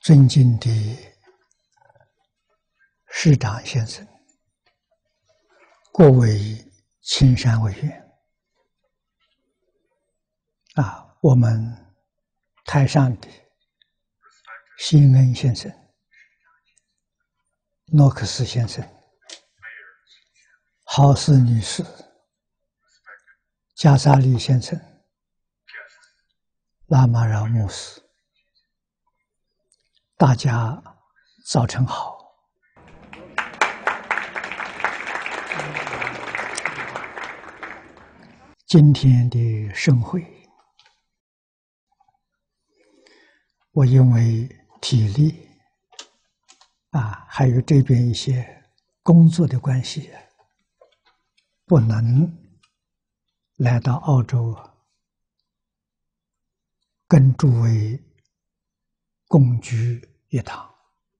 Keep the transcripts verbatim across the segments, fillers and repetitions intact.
尊敬的师长先生，各位青山委员啊，我们台上的辛恩先生、诺克斯先生、豪斯女士、加沙利先生、拉玛饶牧师，大家早晨好。今天的盛会，我因为体力啊，还有这边一些工作的关系，不能来到澳洲跟诸位共聚一堂。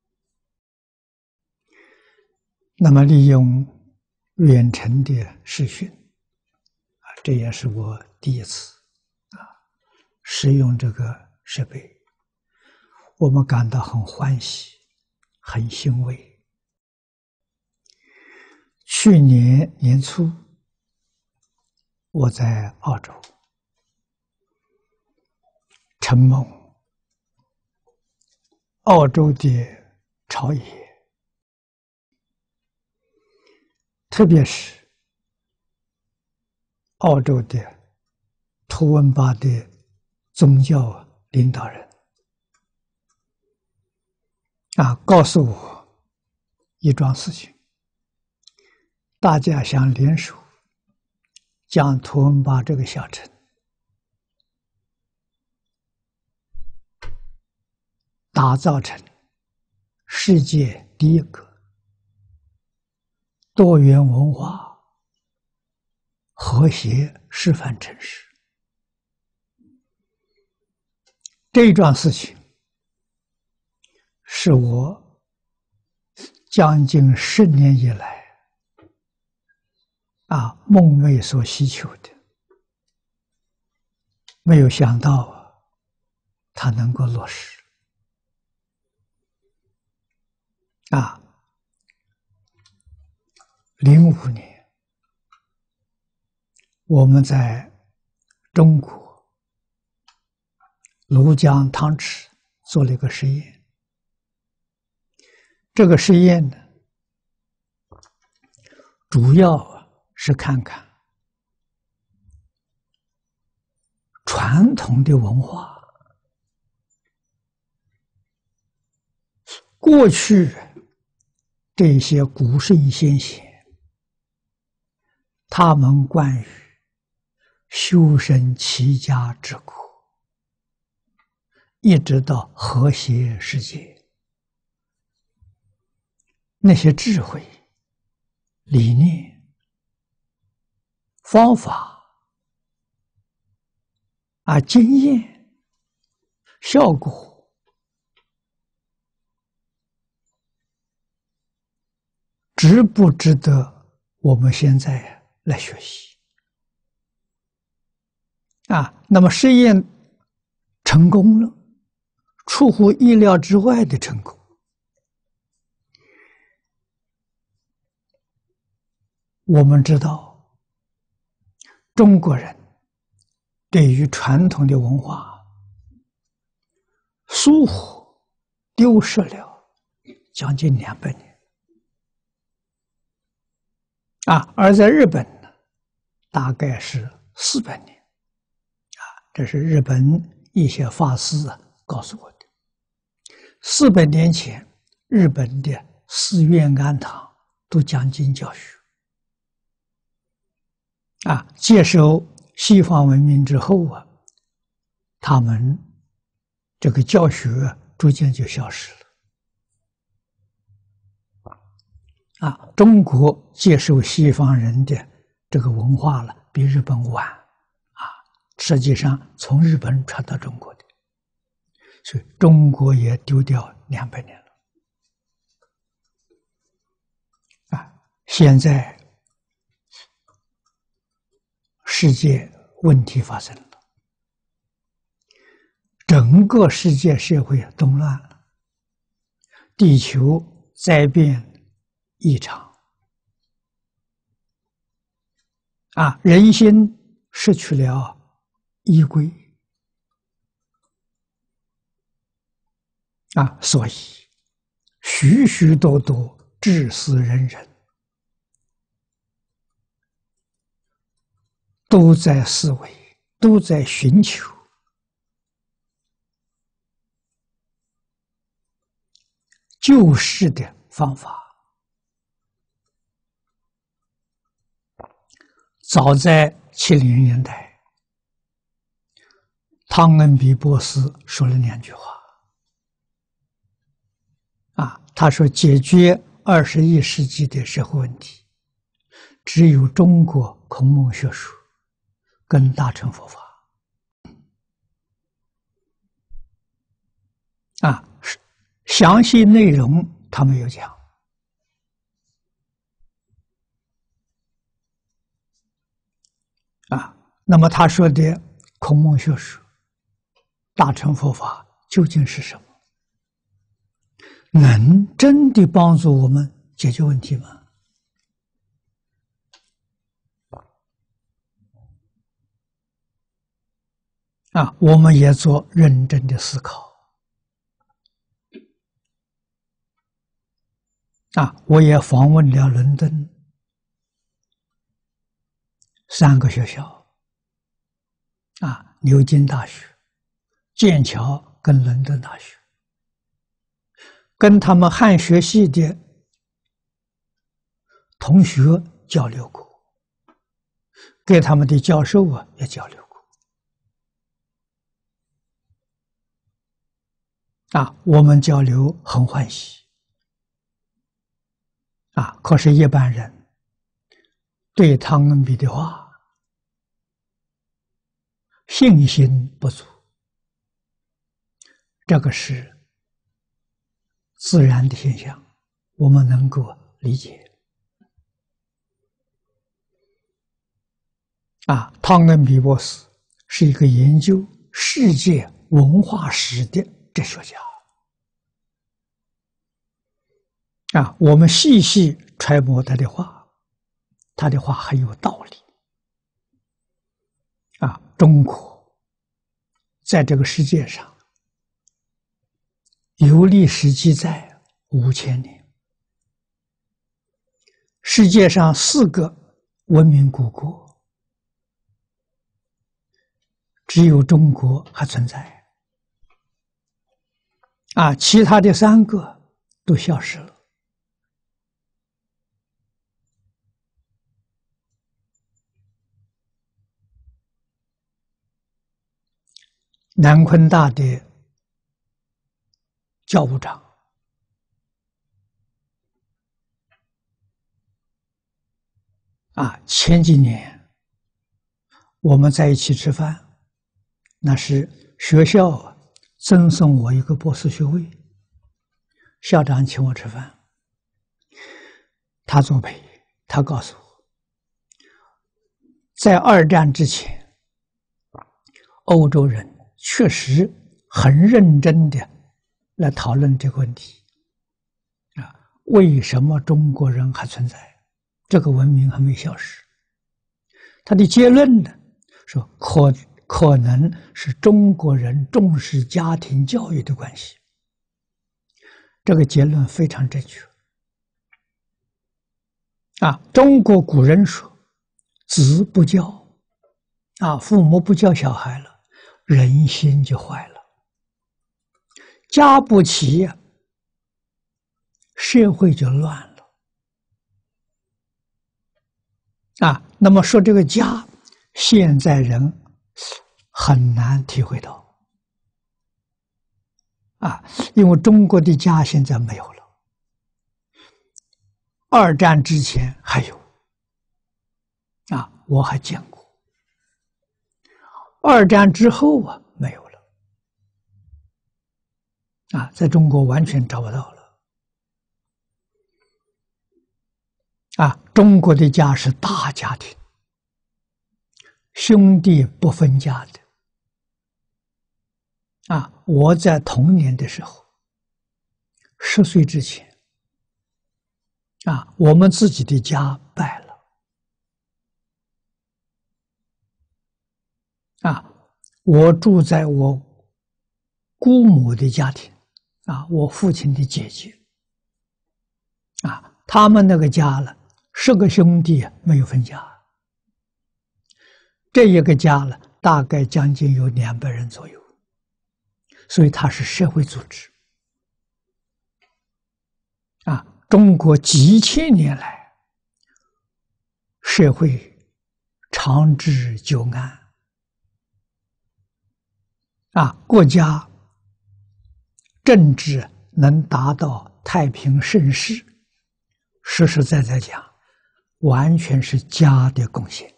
那么利用远程的视讯，这也是我第一次啊使用这个设备，我们感到很欢喜，很欣慰。去年年初，我在澳洲承蒙澳洲的朝野，特别是澳洲的图文巴的宗教领导人啊，告诉我一桩事情，大家想联手将图文巴这个小城打造成世界第一个多元文化和谐示范城市。这一桩事情是我将近十年以来啊梦寐所希求的，没有想到它能够落实啊。零五年我们在中国庐江汤池做了一个实验，这个实验呢，主要是看看传统的文化，过去这些古圣先贤他们关于修身齐家治国，一直到和谐世界，那些智慧、理念、方法啊、经验、效果，值不值得我们现在来学习啊？那么实验成功了，出乎意料之外的成功。我们知道，中国人对于传统的文化疏忽丢失了将近两百年啊，而在日本呢，大概是四百年啊，这是日本一些法师啊告诉我的。四百年前，日本的寺院庵堂都讲经教学啊，接受西方文明之后啊，他们这个教学逐渐就消失了啊。中国接受西方人的这个文化了，比日本晚啊，实际上从日本传到中国的，所以中国也丢掉两百年了啊。现在世界问题发生了，整个世界社会动乱了地球灾变异常，啊，人心失去了依归，啊，所以许许多多至死人人都在思维，都在寻求救世的方法。早在七零年代，汤恩比博士说了两句话。啊，他说：“解决二十一世纪的社会问题，只有中国孔孟学术跟大乘佛法。”啊，详细内容他没有讲。啊，那么他说的孔孟学术、大乘佛法究竟是什么？能真的帮助我们解决问题吗？啊，我们也做认真的思考。啊，我也访问了伦敦三个学校，啊，牛津大学、剑桥跟伦敦大学，跟他们汉学系的同学交流过，跟他们的教授啊也交流过。啊，我们交流很欢喜。啊，可是，一般人对汤恩比的话信心不足，这个是自然的现象，我们能够理解。啊，汤恩比博士是一个研究世界文化史的哲学家。啊，我们细细揣摩他的话，他的话很有道理。啊，中国在这个世界上有历史记载五千年，世界上四个文明古国，只有中国还存在。啊，其他的三个都消失了。南昆大的教务长啊，前几年我们在一起吃饭，那是学校赠送我一个博士学位，校长请我吃饭，他作陪，他告诉我，在二战之前，欧洲人确实很认真的来讨论这个问题啊，为什么中国人还存在？这个文明还没消失。他的结论呢，说可可能是中国人重视家庭教育的关系。这个结论非常正确。啊，中国古人说，子不教，啊，父母不教小孩了，人心就坏了，家不齐呀，社会就乱了。啊，那么说这个家，现在人很难体会到。啊，因为中国的家现在没有了，二战之前还有，啊，我还见过。二战之后啊，没有了，啊，在中国完全找不到了。啊，中国的家是大家庭，兄弟不分家的。啊，我在童年的时候， 十岁之前，啊，我们自己的家败了，啊，我住在我姑母的家庭，啊，我父亲的姐姐，啊，他们那个家了，十个兄弟没有分家，这一个家了，大概将近有两百人左右，所以它是社会组织。啊，中国几千年来，社会长治久安，啊，国家政治能达到太平盛世，实实在在讲，完全是家的贡献。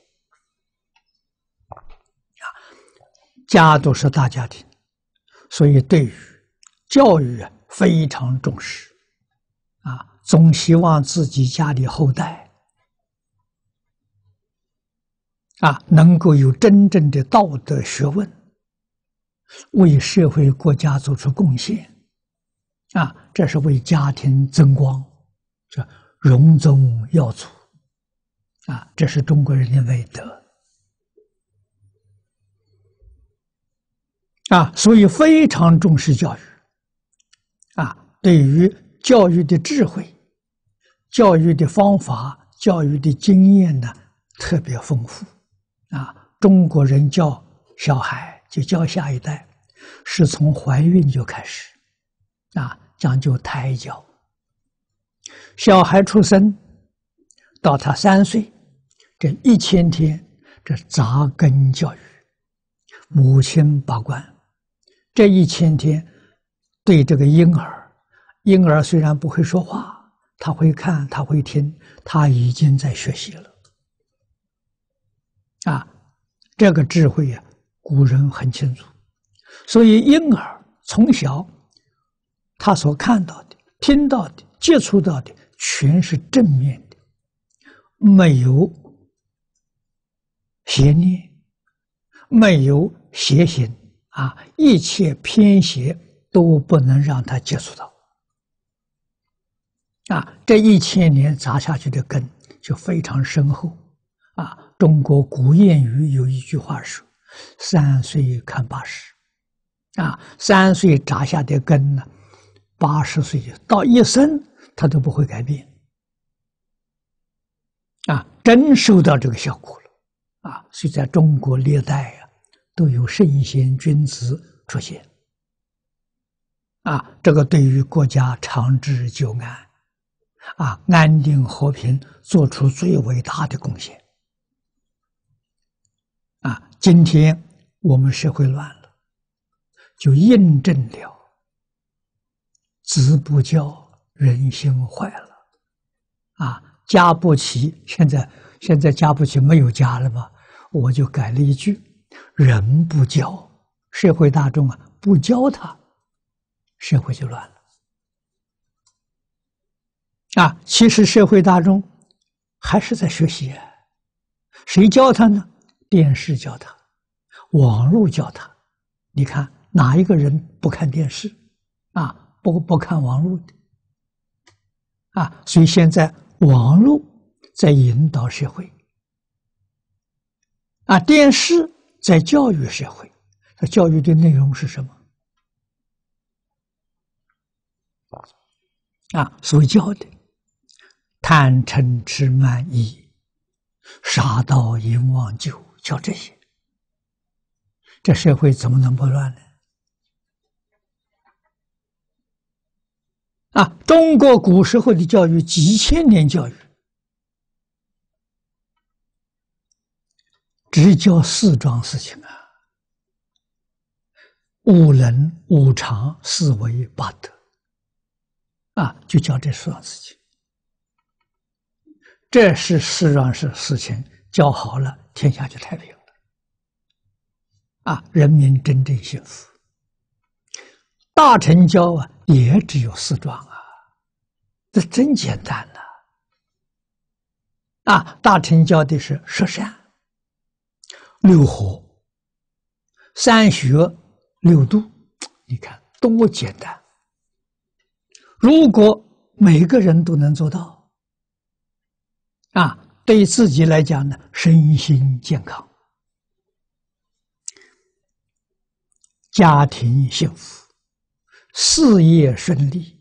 啊，家都是大家庭，所以对于教育非常重视。啊，总希望自己家里后代啊能够有真正的道德学问，为社会国家做出贡献，啊，这是为家庭增光，这荣宗耀祖，啊，这是中国人的美德，啊，所以非常重视教育，啊，对于教育的智慧、教育的方法、教育的经验呢，特别丰富。啊，中国人教小孩，就教下一代，是从怀孕就开始，啊，讲究胎教。小孩出生到他三岁，这一千天，这扎根教育，母亲把关。这一千天，对这个婴儿。婴儿虽然不会说话，他会看，他会听，他已经在学习了。啊，这个智慧啊，古人很清楚。所以婴儿从小，他所看到的、听到的、接触到的，全是正面的，没有邪念，没有邪行啊，一切偏邪都不能让他接触到。啊，这一千年扎下去的根就非常深厚，啊，中国古谚语有一句话说：“三岁看八十”，啊，三岁扎下的根呢，八十岁到一生他都不会改变，啊，真受到这个效果了，啊，所以在中国历代啊，都有圣贤君子出现，啊，这个对于国家长治久安。啊，安定和平做出最伟大的贡献。啊，今天我们社会乱了，就印证了“子不教，人心坏了”。啊，家不齐，现在现在家不齐，没有家了吗？我就改了一句：“人不教，社会大众啊不教他，社会就乱了。”啊，其实社会大众还是在学习啊，谁教他呢？电视教他，网络教他。你看哪一个人不看电视啊？不不看网络的啊？所以现在网络在引导社会啊，电视在教育社会。它教育的内容是什么啊？所教的贪嗔痴慢疑、杀盗淫妄酒，教这些，这社会怎么能不乱呢？啊，中国古时候的教育，几千年教育，只教四桩事情啊：五伦、五常、四维、八德，啊，就教这四桩事情。这是事上是事情，教好了，天下就太平了，啊，人民真正幸福。大乘教啊，也只有四桩啊，这真简单呐！啊，大乘教的是十善、六和、三学、六度，你看多简单。 如果每个人都能做到，啊，对自己来讲呢，身心健康，家庭幸福，事业顺利，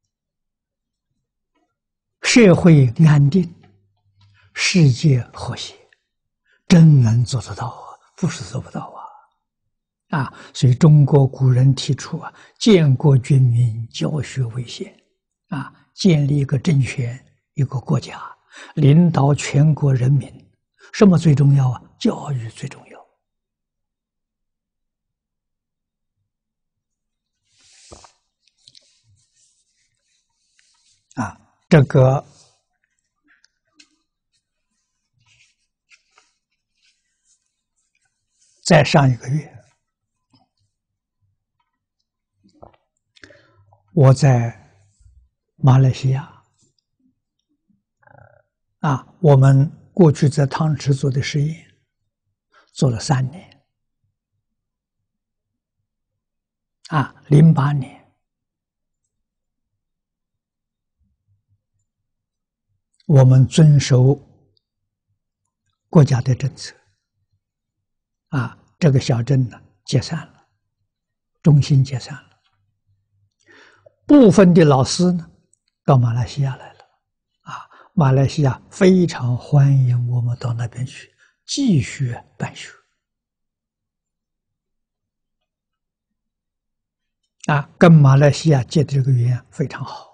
社会安定，世界和谐，真能做得到啊！不是做不到啊！啊，所以中国古人提出啊，建国军民，教学为先，啊，建立一个政权，一个国家，领导全国人民，什么最重要啊？教育最重要。啊，这个在上一个月，我在马来西亚，啊，我们过去在汤池做的实验，做了三年，啊，零八年，我们遵守国家的政策，啊，这个小镇呢解散了，中心解散了，部分的老师呢到马来西亚来了，啊，马来西亚非常欢迎我们到那边去继续办学，啊，跟马来西亚结的这个缘非常好，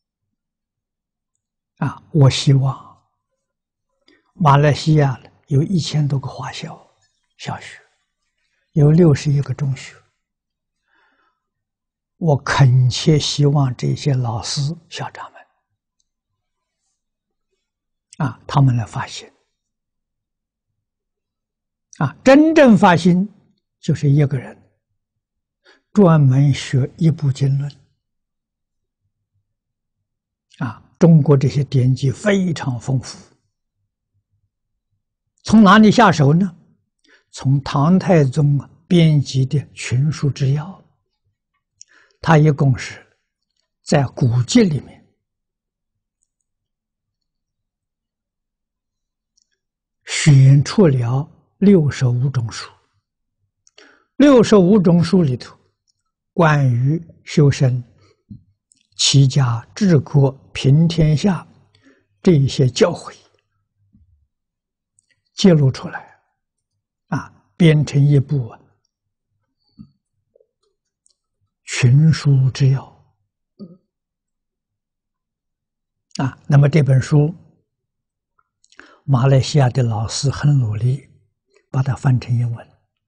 啊，我希望马来西亚有一千多个华校小学，有六十一个中学，我恳切希望这些老师校长们，啊，他们来发心，啊，真正发心就是一个人专门学一部经论，啊，中国这些典籍非常丰富，从哪里下手呢？从唐太宗编辑的《群书治要》，它一共是在古籍里面选出了六十五种书，六十五种书里头，关于修身、齐家、治国、平天下这一些教诲揭露出来，啊，编成一部《群书治要》啊。那么这本书，马来西亚的老师很努力把它翻成英文，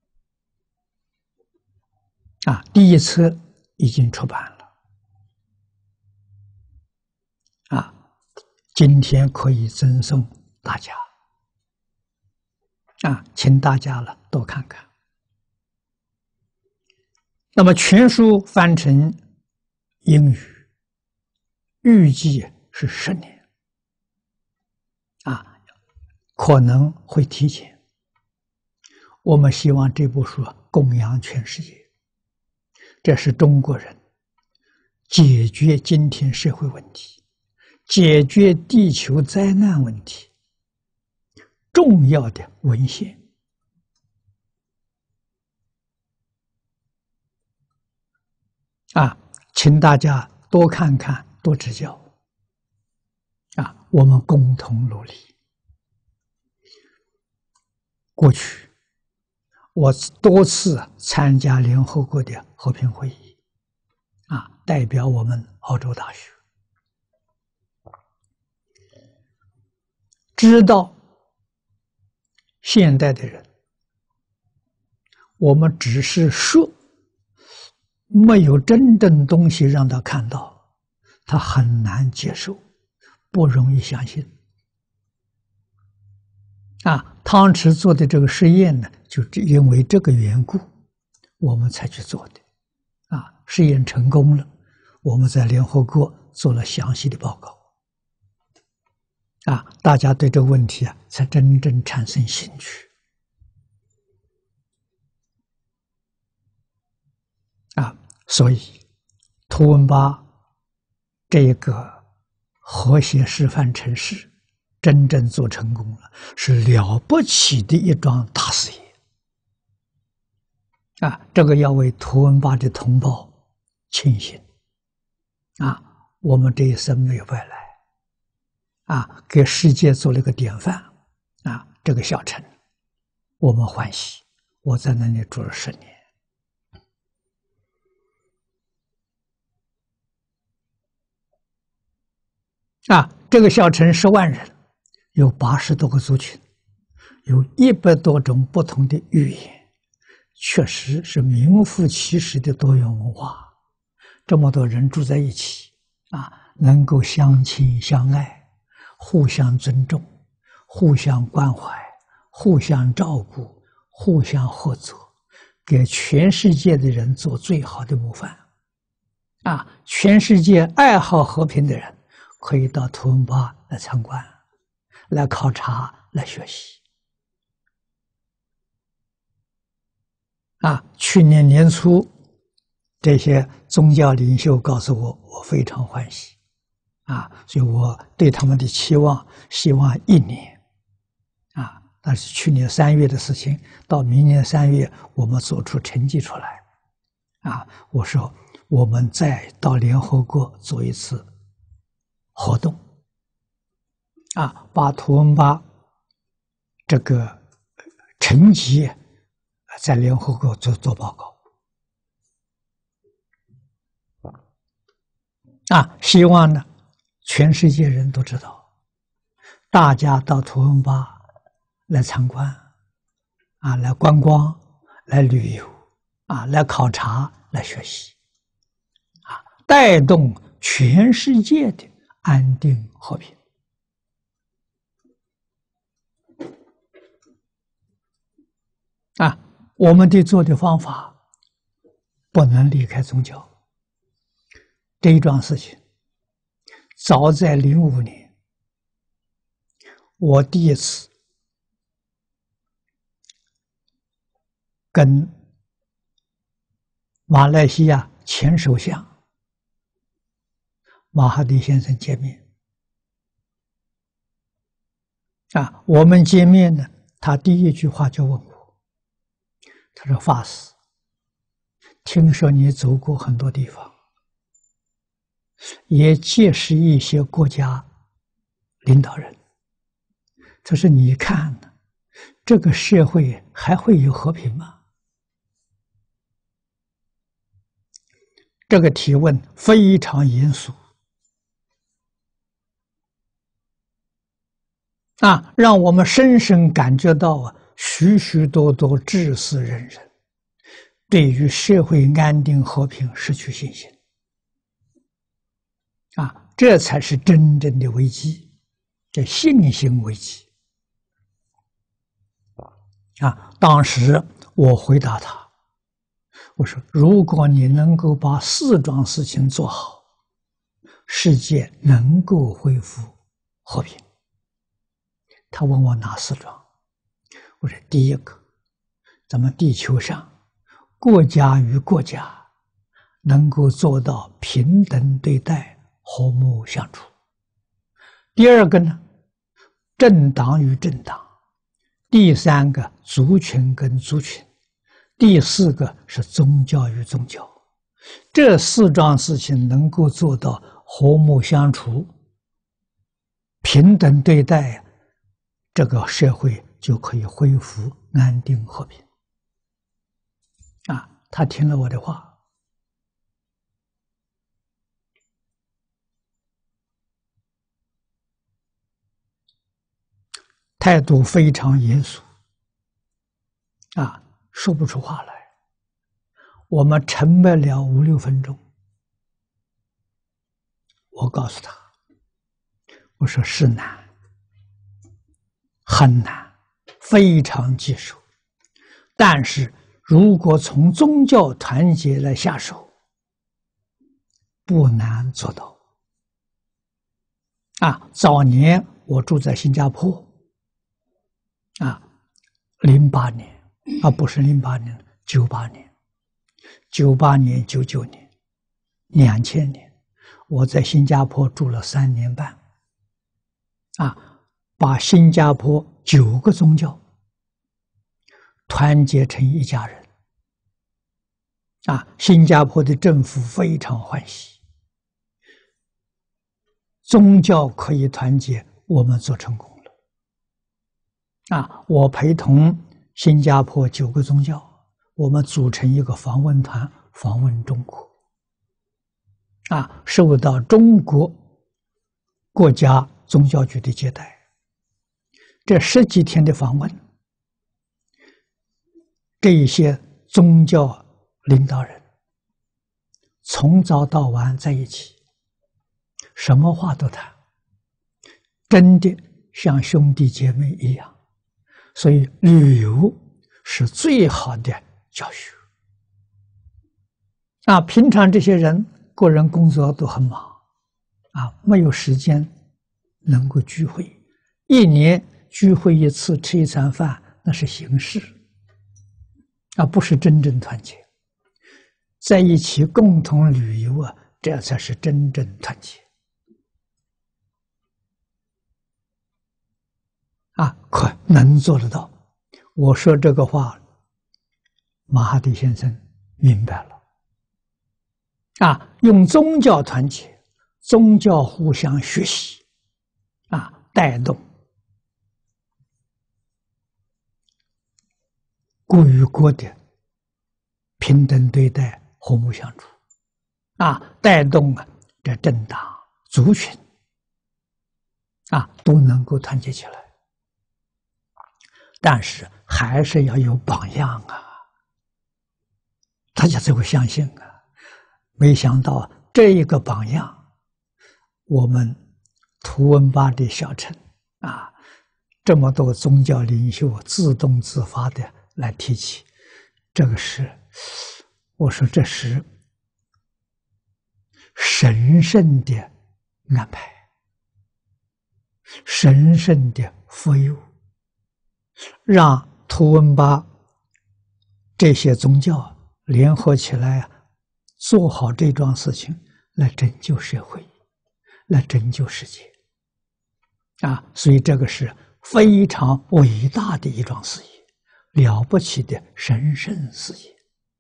啊，第一册已经出版了，啊，今天可以赠送大家，啊，请大家了多看看。那么全书翻成英语，预计是十年，啊，可能会提前。我们希望这部书供养全世界，这是中国人解决今天社会问题、解决地球灾难问题重要的文献。啊，请大家多看看，多指教，啊，我们共同努力。过去，我多次参加联合国的和平会议，啊，代表我们澳洲大学，知道现代的人，我们只是说。没有真正东西让他看到，他很难接受，不容易相信。啊，汤池做的这个实验呢，就是因为这个缘故，我们才去做的。啊，实验成功了，我们在联合国做了详细的报告。啊，大家对这个问题啊，才真正产生兴趣。啊，所以图文巴这个和谐示范城市真正做成功了，是了不起的一桩大事业啊！这个要为图文巴的同胞庆幸啊！我们这一生没有白来啊，给世界做了一个典范啊！这个小城，我们欢喜。我在那里住了十年。啊，这个小城十万人，有八十多个族群，有一百多种不同的语言，确实是名副其实的多元文化。这么多人住在一起，啊，能够相亲相爱，互相尊重，互相关怀，互相照顾，互相合作，给全世界的人做最好的模范。啊，全世界爱好和平的人，可以到图文巴来参观、来考察、来学习。啊，去年年初，这些宗教领袖告诉我，我非常欢喜。啊，所以我对他们的期望，希望一年。啊，但是去年三月的事情，到明年三月，我们做出成绩出来。啊，我说我们再到联合国做一次活动，啊，把图文巴这个成绩在联合国做做报告，啊，希望呢全世界人都知道，大家到图文巴来参观，啊，来观光，来旅游，啊，来考察，来学习，啊，带动全世界的安定和平。啊，我们的做的方法不能离开宗教。这一桩事情，早在零五年，我第一次跟马来西亚前首相马哈蒂先生见面。啊，我们见面呢，他第一句话就问我，他说：“法师，听说你走过很多地方，也结识一些国家领导人，他说你看呢，这个社会还会有和平吗？”这个提问非常严肃，啊，让我们深深感觉到啊，许许多多知识人人对于社会安定和平失去信心，啊，这才是真正的危机，叫信心危机。啊，当时我回答他，我说：“如果你能够把四桩事情做好，世界能够恢复和平。”他问我哪四桩？我说：“第一个，咱们地球上国家与国家能够做到平等对待、和睦相处。第二个呢，政党与政党。第三个，族群跟族群。第四个是宗教与宗教。这四桩事情能够做到和睦相处、平等对待，这个社会就可以恢复安定和平。”啊，他听了我的话，态度非常严肃，啊，说不出话来。我们沉默了五六分钟，我告诉他，我说是难，很难，非常棘手，但是如果从宗教团结来下手，不难做到。啊，早年我住在新加坡，啊，零八年，啊不是零八年，九八年，九八年、九九年、两千年， 我在新加坡住了三年半，啊，把新加坡九个宗教团结成一家人，啊，新加坡的政府非常欢喜，宗教可以团结，我们做成功了，啊，我陪同新加坡九个宗教，我们组成一个访问团，访问中国，啊，受到中国国家宗教局的接待。这十几天的访问，这一些宗教领导人从早到晚在一起，什么话都谈，真的像兄弟姐妹一样。所以旅游是最好的教学。啊，平常这些人个人工作都很忙，啊，没有时间能够聚会，一年聚会一次，吃一餐饭，那是形式，而不是真正团结。在一起共同旅游啊，这才是真正团结。啊，可能做得到。我说这个话，马哈蒂先生明白了。啊，用宗教团结，宗教互相学习，啊，带动国与国的平等对待、和睦相处，啊，带动啊这政党、族群，啊，都能够团结起来。但是还是要有榜样啊，大家才会相信啊。没想到这一个榜样，我们图文巴的小城啊，这么多宗教领袖自动自发的来提起，这个是，我说这是神圣的安排，神圣的福佑，让图文巴这些宗教联合起来，做好这桩事情，来拯救社会，来拯救世界，啊！所以这个是非常伟大的一桩事业，了不起的神圣事业。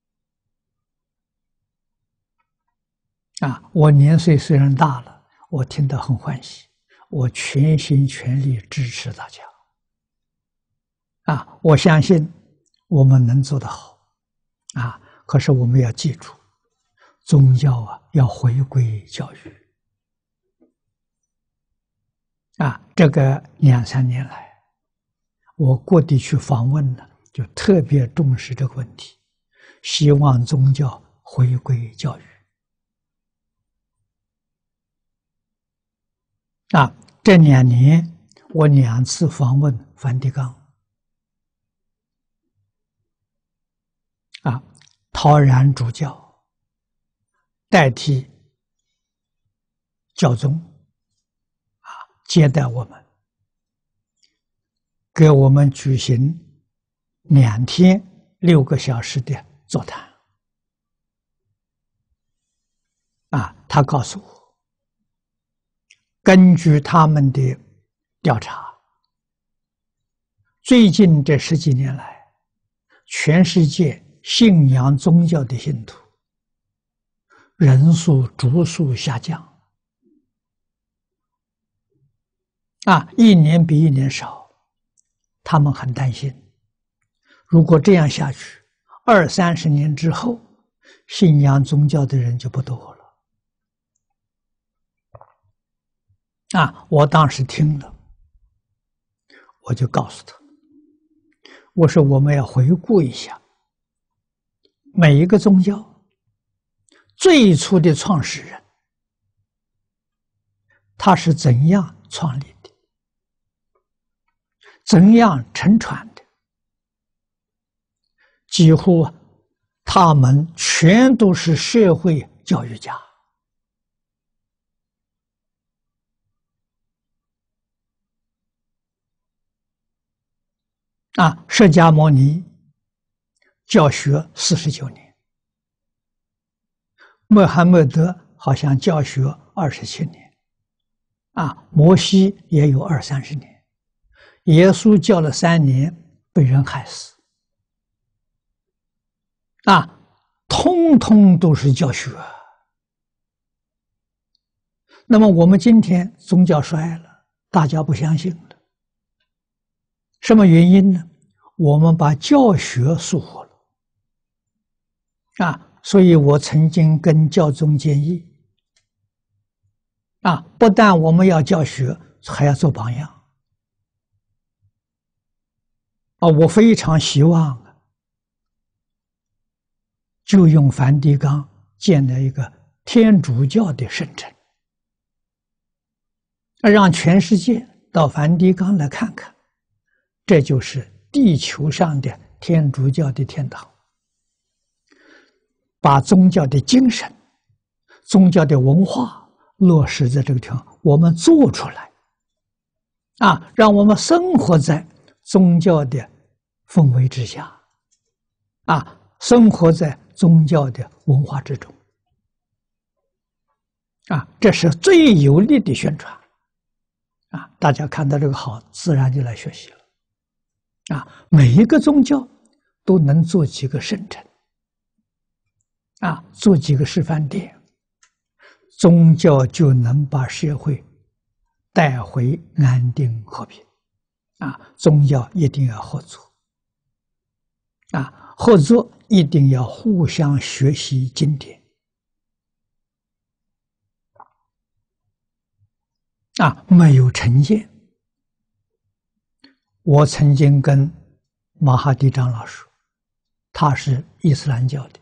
啊！我年岁虽然大了，我听得很欢喜，我全心全力支持大家。啊！我相信我们能做得好，啊！可是我们要记住，宗教啊要回归教育。啊，这个两三年来，我各地去访问呢，就特别重视这个问题，希望宗教回归教育。啊，这两年我两次访问梵蒂冈。啊，陶然主教代替教宗啊接待我们，给我们举行两天六个小时的座谈。啊，他告诉我，根据他们的调查，最近这十几年来，全世界信仰宗教的信徒人数逐数下降，啊，一年比一年少，他们很担心，如果这样下去，二三十年之后，信仰宗教的人就不多了。啊，我当时听了，我就告诉他，我说我们要回顾一下。每一个宗教最初的创始人，他是怎样创立的，怎样承传的？几乎他们全都是社会教育家。啊，释迦牟尼教学四十九年，穆罕默德好像教学二十七年，啊，摩西也有二三十年，耶稣教了三年，被人害死，啊，通通都是教学。那么我们今天宗教衰了，大家不相信了，什么原因呢？我们把教学束缚了，啊，所以我曾经跟教宗建议，啊，不但我们要教学，还要做榜样，啊，我非常希望就用梵蒂冈建了一个天主教的圣城，让全世界到梵蒂冈来看看，这就是地球上的天主教的天堂。把宗教的精神、宗教的文化落实在这个地方，我们做出来，啊，让我们生活在宗教的氛围之下，啊，生活在宗教的文化之中，啊，这是最有力的宣传，啊，大家看到这个好，自然就来学习了，啊，每一个宗教都能做几个圣城，啊，做几个示范点，宗教就能把社会带回安定和平，啊，宗教一定要合作，啊，合作一定要互相学习经典，啊，没有成见。我曾经跟马哈蒂长老说，他是伊斯兰教的，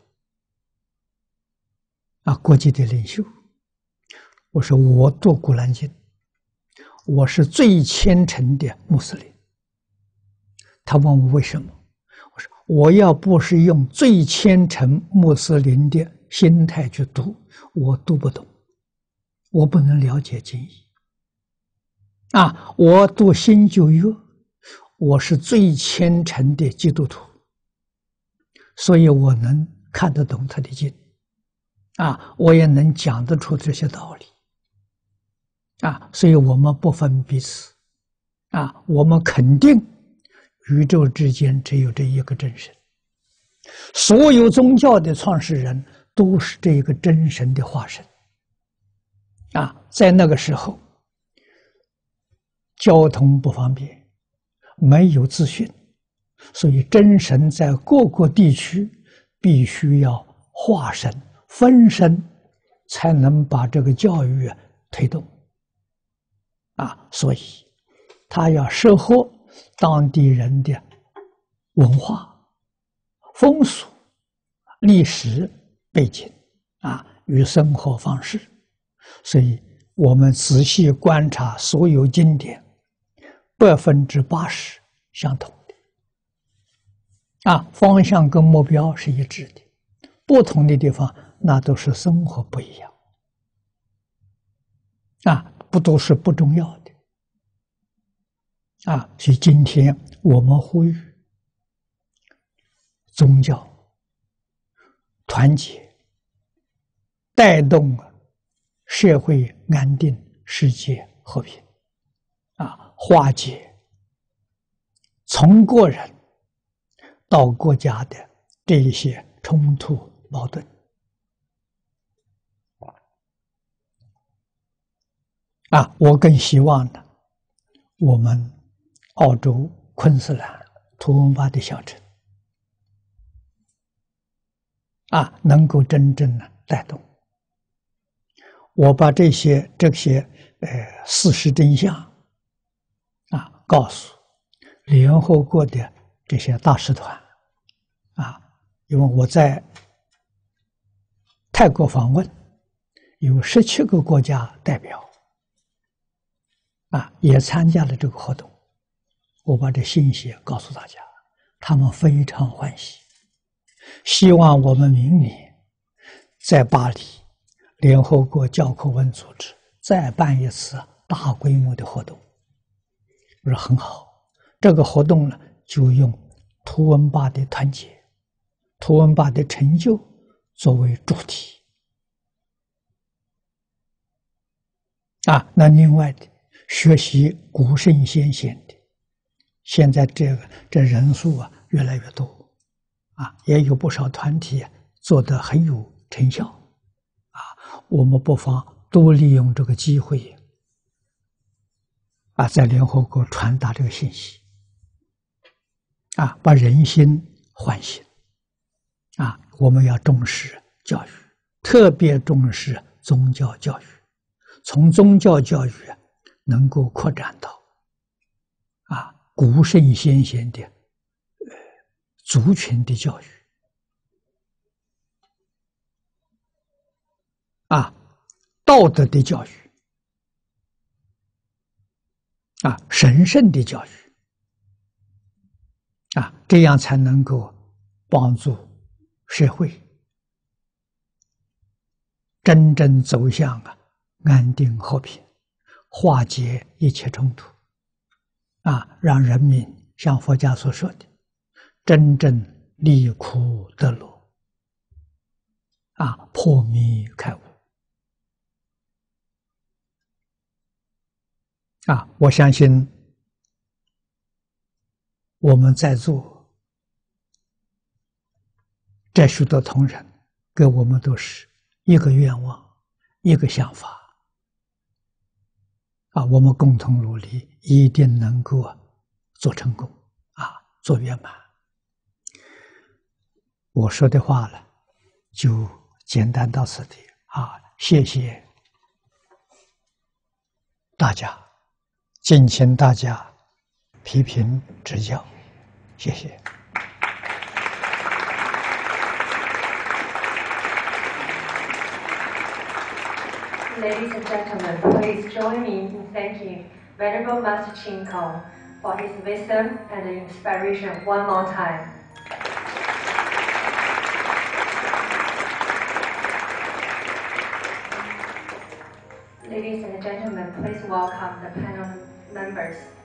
啊，国际的领袖。我说我读古兰经，我是最虔诚的穆斯林。他问我为什么？我说我要不是用最虔诚穆斯林的心态去读，我读不懂，我不能了解经义。啊，我读新旧约，我是最虔诚的基督徒，所以我能看得懂他的经，啊，我也能讲得出这些道理，啊，所以我们不分彼此，啊，我们肯定宇宙之间只有这一个真神，所有宗教的创始人都是这一个真神的化身，啊，在那个时候，交通不方便，没有资讯，所以真神在各个地区必须要化身分身，才能把这个教育推动，啊，所以他要适合当地人的文化、风俗、历史背景，啊，与生活方式，所以我们仔细观察所有经典，百分之八十相同的，啊，方向跟目标是一致的，不同的地方那都是生活不一样，啊，不都是不重要的，啊，所以今天我们呼吁宗教团结，带动社会安定、世界和平，啊，化解从个人到国家的这一些冲突矛盾。啊，我更希望呢，我们澳洲昆士兰图文巴的小城，啊，能够真正的带动。我把这些这些呃事实真相，啊，告诉联合国的这些大使团，啊，因为我在泰国访问，有十七个国家代表，啊，也参加了这个活动。我把这信息告诉大家，他们非常欢喜，希望我们明年在巴黎联合国教科文组织再办一次大规模的活动。我说很好，这个活动呢，就用图文巴的团结、图文巴的成就作为主题， 啊，那另外的学习古圣先贤的，现在这个这人数啊越来越多，啊，也有不少团体啊做得很有成效，啊，我们不妨多利用这个机会，啊，在联合国传达这个信息，啊，把人心唤醒，啊，我们要重视教育，特别重视宗教教育，从宗教教育能够扩展到啊古圣先贤的呃族群的教育，啊道德的教育，啊神圣的教育，啊这样才能够帮助社会真正走向啊安定和平，化解一切冲突，啊，让人民像佛家所说的，真正离苦得乐，啊，破迷开悟，啊，我相信我们在座这许多同仁，给我们都是一个愿望，一个想法。啊，我们共同努力，一定能够做成功，啊，做圆满。我说的话呢，就简单到此地，啊，谢谢大家，敬请大家批评指教，谢谢。 Ladies and gentlemen, please join me in thanking Venerable Master Chin Kong for his wisdom and inspiration one more time. Ladies and gentlemen, please welcome the panel members.